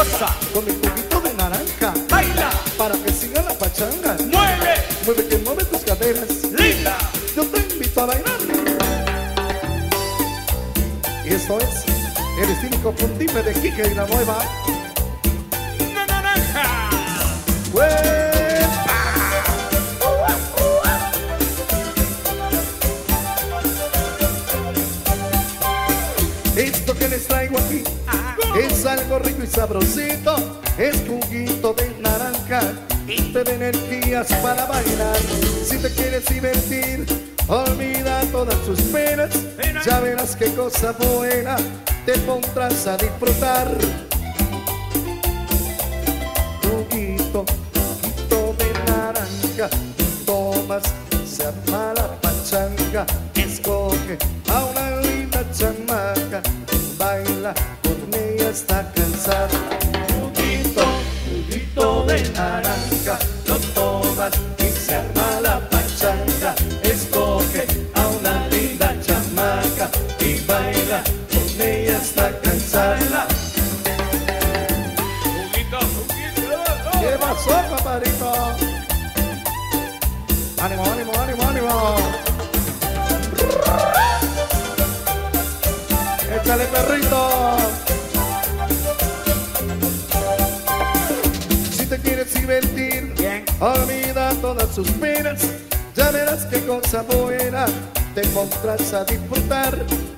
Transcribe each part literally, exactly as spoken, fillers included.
goza, con mi juguito de naranja, baila, para que siga la pachanga. mueve, Mueve que mueve tus caderas, linda. yo te invito a bailar. Y esto es el estilo inconfundible de Quique y la nueva Una naranja. ¡Huepa! Esto que les traigo aquí es algo rico y sabrosito, es juguito de naranja y te da energías para bailar. Si te quieres divertir, olvida todas tus penas, ya verás qué cosa buena te pondrás a disfrutar. Juguito, juguito de naranja, tomas, se arma la pachanga, escoge a una linda chamaca, baila con ella hasta cansar. Juguito, juguito de naranja, lo tomas y se arma la pachanga, escoge a una linda chamaca y baila con ella hasta cansarla. Juguito, juguito. ¿Qué pasó, paparito? Ánimo, ánimo, ánimo, ánimo. Échale, perrito. Si te quieres divertir, Bien. olvida todas sus penas, ya verás qué cosa buena te pondrás a disfrutar.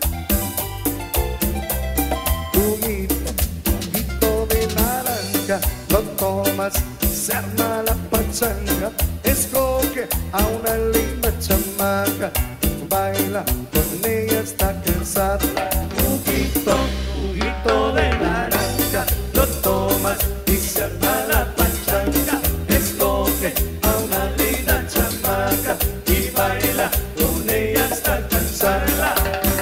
Juguito, juguito de naranja, lo tomas, se arma la pachanga, escoge a una linda chamaca, baila con ella hasta cansarla. Juguito, juguito de naranja, lo tomas y se arma la pachanga, escoge a una linda chamaca y baila con ella hasta cansarla.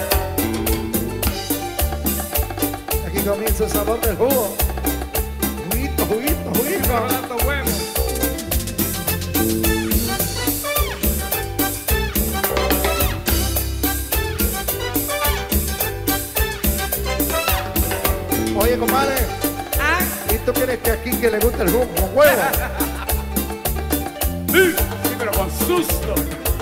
Aquí comienza el sabor del jugo. Juguito, juguito, juguito. Rolando huevo. Oye, compadre, Ah, ¿y tú quieres que aquí que le guste el jugo con huevo? sí, sí, pero con susto.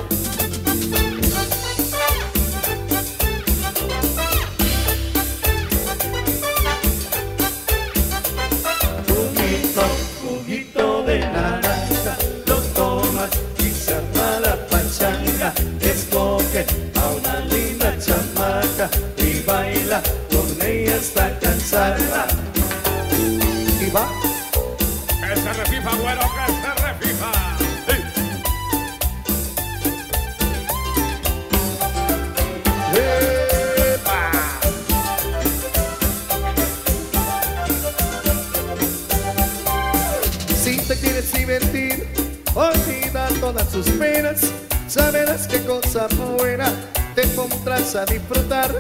Juguito, juguito de naranja, lo tomas y se arma la pachanga, escoge a una linda chamaca y baila con ella hasta cansarla. Y va, Que se refifa, güero, que se refifa. Sí. ¡epa! Si te quieres divertir, olvida todas sus penas, ya verás qué cosa buena te pondrás a disfrutar.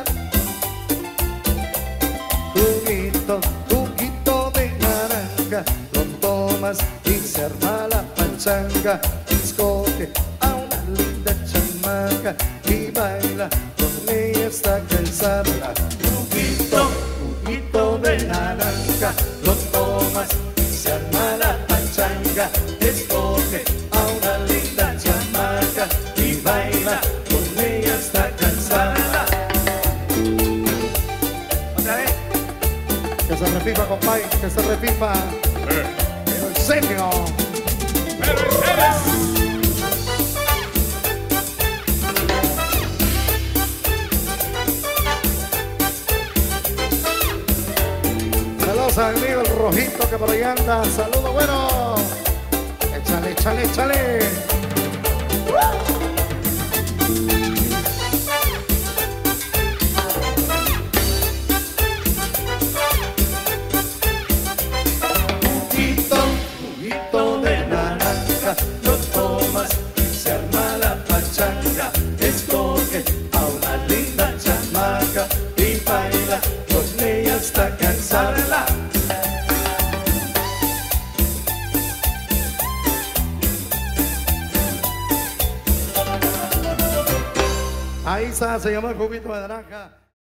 Juguito, juguito de naranja, lo tomas y se arma la pachanga, escoge a una linda chamaca y baila con ella hasta cansarla. Juguito, juguito de naranja, lo tomas y se arma la pachanga, escoge a una linda chamaca y baila con ella hasta cansarla. Otra vez. Que se refifa, compadre, que se refifa. Pero en serio. Pero en serio. Saludos a mi amigo el rojito que por ahí anda. Saludos, bueno. Échale, échale, échale. Juguito, juguito de naranja, lo tomas y se arma la pachanga, escoge a una linda chamaca y baila con ella hasta cansarla. Ahí está, se llama el juguito de naranja.